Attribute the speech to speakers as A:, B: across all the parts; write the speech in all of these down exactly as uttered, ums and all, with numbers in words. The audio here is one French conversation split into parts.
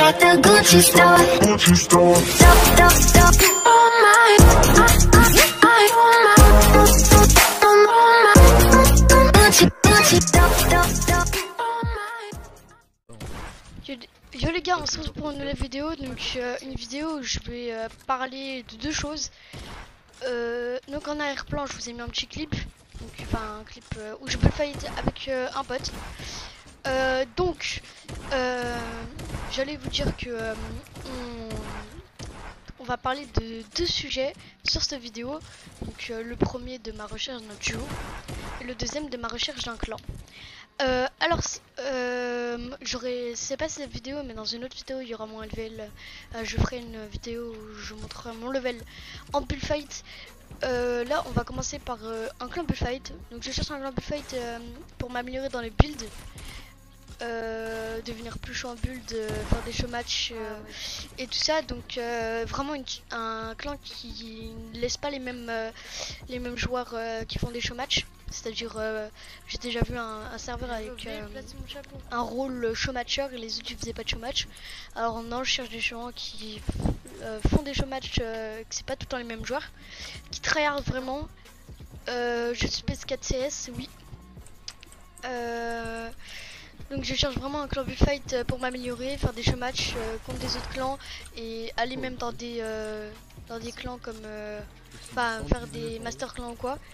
A: at the Gucci store. Gucci store. Stop, stop, stop. Oh my, I, I, oh my, oh my, Gucci, Gucci, stop, stop, stop. Oh my.
B: Yo, yo les gars, on se retrouve pour une nouvelle vidéo. Donc euh, une vidéo où je vais euh, parler de deux choses. Euh, donc en arrière-plan, je vous ai mis un petit clip. Donc enfin un clip euh, où je peux fight avec euh, un pote. Euh, donc euh, j'allais vous dire que euh, on, on va parler de deux sujets sur cette vidéo. Donc euh, le premier de ma recherche d'un duo et le deuxième de ma recherche d'un clan. Euh, alors euh, j'aurais, c'est pas cette vidéo mais dans une autre vidéo il y aura mon level. Euh, je ferai une vidéo où je montrerai mon level en bullfight. Euh, là on va commencer par euh, un clan bullfight. Donc je cherche un clan bullfight euh, pour m'améliorer dans les builds, euh, devenir plus chaud en build, euh, faire des show match euh, ah, ouais. Et tout ça. Donc euh, vraiment une, un clan qui ne laisse pas les mêmes euh, les mêmes joueurs euh, qui font des show match. C'est-à-dire euh, j'ai déjà vu un, un serveur avec euh, un rôle show matcher et les autres ils faisaient pas de show match. Alors non, je cherche des gens qui euh, font des show match, euh, que c'est pas tout le temps les mêmes joueurs, qui tryhard vraiment. Euh, je suis P S quatre C S, oui. Euh, donc je cherche vraiment un clan bullfight pour m'améliorer, faire des show match euh, contre des autres clans et aller même dans des euh, dans des clans comme euh, enfin faire des master clans ou quoi.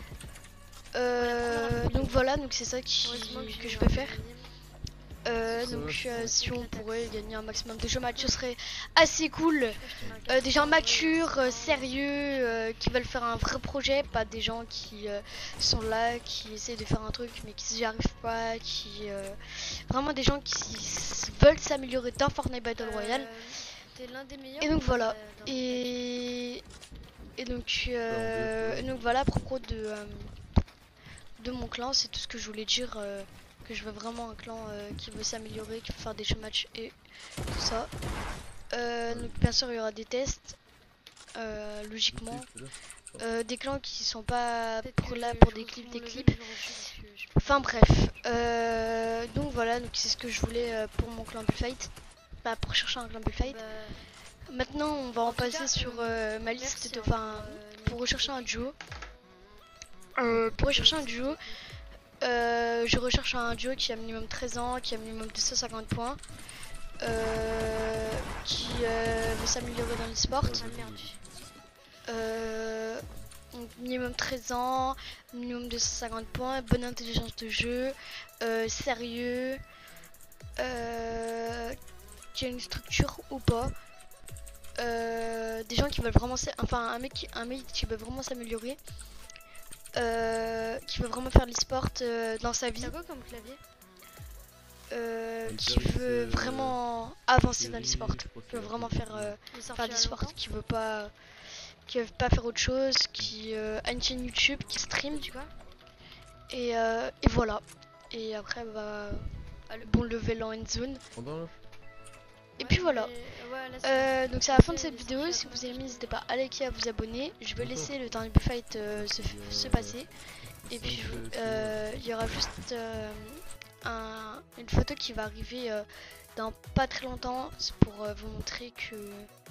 B: Euh, donc voilà, donc c'est ça qui, que je peux faire. Euh, donc euh, si on pourrait gagner un maximum de show match, ce serait assez cool. Euh, des gens matures, euh, sérieux, euh, qui veulent faire un vrai projet, pas des gens qui euh, sont là, qui essaient de faire un truc mais qui n'y arrivent pas, qui euh, vraiment des gens qui veulent s'améliorer dans Fortnite Battle Royale. Et donc voilà. Et et donc euh, donc voilà, à propos de euh, de mon clan, c'est tout ce que je voulais dire. Euh, que je veux vraiment un clan euh, qui veut s'améliorer, qui veut faire des show match et tout ça. Euh, donc bien sûr il y aura des tests, euh, logiquement. Euh, des clans qui sont pas pour là pour des clips, des clips. Enfin bref. Euh, donc voilà, donc c'est ce que je voulais euh, pour mon clan bullfight. Bah, pour chercher un clan bullfight. Maintenant on va en passer sur euh, ma liste, de, enfin pour rechercher un duo. Euh, pour rechercher un duo. Euh, je recherche un duo qui a minimum treize ans, qui a minimum deux cent cinquante points, euh, qui euh, veut s'améliorer dans l'e-sport. Euh, minimum treize ans, minimum deux cent cinquante points, bonne intelligence de jeu, euh, sérieux, euh, qui a une structure ou pas. Euh, des gens qui veulent vraiment, enfin un mec, un mec qui veut vraiment s'améliorer. Euh, qui veut vraiment faire l'e-sport euh, dans sa vie. Quoi comme clavier euh, qui veut euh, vraiment avancer dans l'e-sport, qui veut vraiment faire, euh, faire l'e-sport, qui veut pas qui veut pas faire autre chose, qui euh, a une chaîne YouTube, qui stream, tu vois. Et, euh, et voilà. Et après bah le bon level en end zone. Et puis voilà. Euh, donc c'est la fin de cette vidéo. Si vous aimez, n'hésitez pas à liker, à vous abonner. Je vais laisser le temps du bullfight euh, se, se passer. Et puis euh, il y aura juste euh, un, une photo qui va arriver euh, dans pas très longtemps. C'est pour euh, vous montrer que